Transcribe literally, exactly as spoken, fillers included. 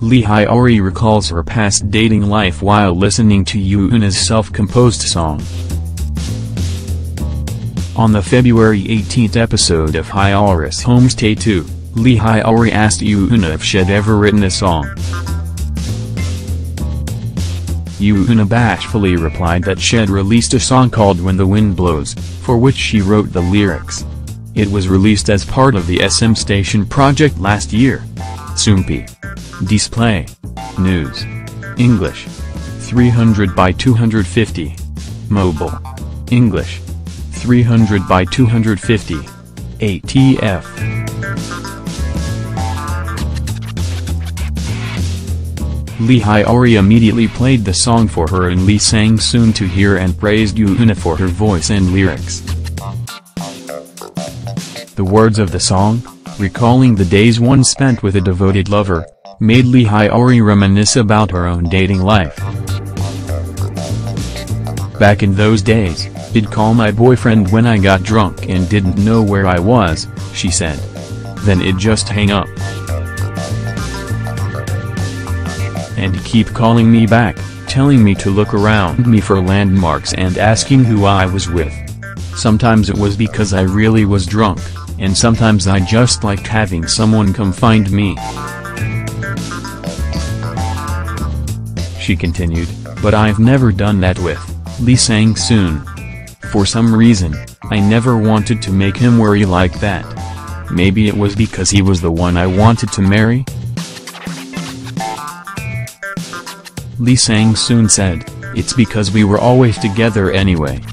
Lee Hyori recalls her past dating life while listening to Yuuna's self-composed song. On the February eighteenth episode of Hyori's Homestay two, Lee Hyori asked Yuuna if she'd ever written a song. Yuuna bashfully replied that she'd released a song called When the Wind Blows, for which she wrote the lyrics. It was released as part of the S M Station project last year. Soompi. Display. News. English. three hundred by two hundred fifty. Mobile. English. three hundred by two hundred fifty. A T F. Lee Hyori immediately played the song for her and Lee sang Soon to Hear and praised Yuuna for her voice and lyrics. The words of the song, recalling the days one spent with a devoted lover, made Lee Hyori reminisce about her own dating life. Back in those days, I'd call my boyfriend when I got drunk and didn't know where I was, she said. Then I'd just hang up. And he'd keep calling me back, telling me to look around me for landmarks and asking who I was with. Sometimes it was because I really was drunk, and sometimes I just liked having someone come find me. She continued, but I've never done that with Lee sang soon. For some reason, I never wanted to make him worry like that. Maybe it was because he was the one I wanted to marry? Lee sang soon said, it's because we were always together anyway.